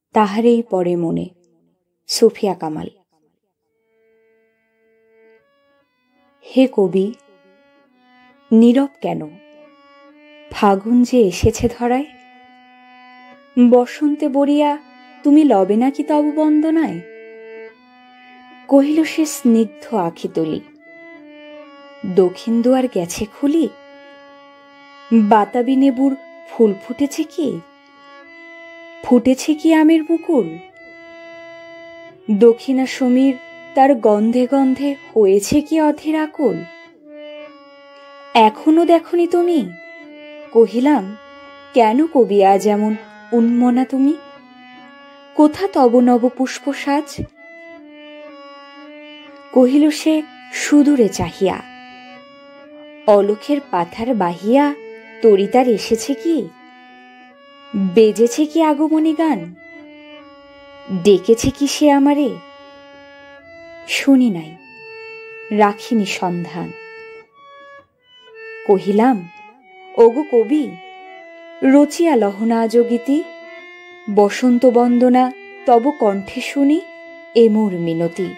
তাহারেই পড়ে মনে। সুফিয়া কামাল। হে কবি, নীরব কেন? ফাগুন যে এসেছে ধরায়। বসন্তে বরিয়া তুমি লবে নাকি তব বন্দনায়? কহিল সে স্নিগ্ধ আখি তুলি, দক্ষিণ দুয়ার গেছে খুলি। বাতাবি নেবুর ফুল ফুটেছে কি? ফুটেছে কি আমের মুকুল? দক্ষিণা সমীর তার গন্ধে গন্ধে হয়েছে কি অধীর আকুল? এখনো দেখনি তুমি? কহিলাম, কেন কবি আজ এমন উন্মনা তুমি? কোথা তব নব পুষ্প সাজ? কহিল সে সুদূরে চাহিয়া, অলোকের পাথার বাহিয়া তরি তার এসেছে কি? বেজেছে কি আগমনী গান? ডেকেছে কি সে আমারে? শুনি নাই, রাখিনি সন্ধান। কহিলাম, ওগো কবি, রচিয়া লহনা আজ গীতি। বসন্ত বন্দনা তব কণ্ঠে শুনি এ মোর মিনতি।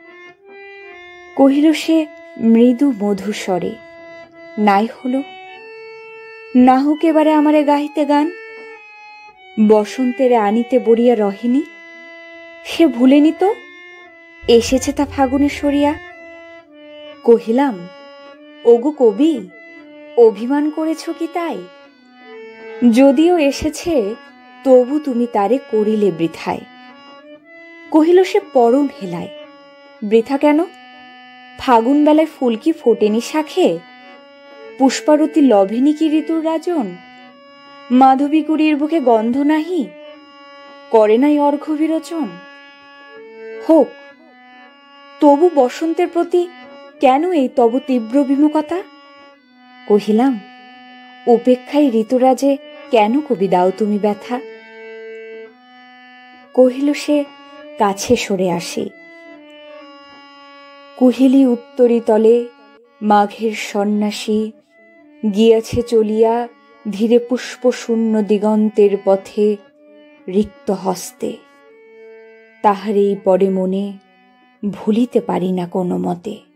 কহিল সে মৃদু মধুস্বরে, নাই হলো, না হোক এবারে আমারে গাহিতে গান। বসন্তের আনিতে বরিয়া রহিনী, সে ভুলেনি তো এসেছে তা ফাগুনে সরিয়া। কহিলাম, ওগো কবি, অভিমান করেছ কি তাই? যদিও এসেছে তবু তুমি তারে করিলে বৃথায়। কহিল সে পরম হেলায়, বৃথা কেন? ফাগুন বেলায় ফুল কি ফোটেনি শাখে? পুষ্পারতি লভেনি কি ঋতুর রাজন? মাধবী কুড়ির বুকে গন্ধ নাহি, করে নাই অর্ঘ্য বিরোচন? হোক, তবু বসন্তের প্রতি কেন এই তব তীব্র বিমুখতা? কহিলাম, উপেক্ষায় ঋতুরাজে কেন কবি দাও তুমি ব্যথা? কহিল সে কাছে সরে আসে, কুহেলি উত্তরি তলে মাঘের সন্ন্যাসী গিয়াছে চলিয়া ধীরে পুষ্প শূন্য দিগন্তের পথে রিক্ত হস্তে। তাহার এই পরে মনে ভুলিতে পারি না কোনো মতে।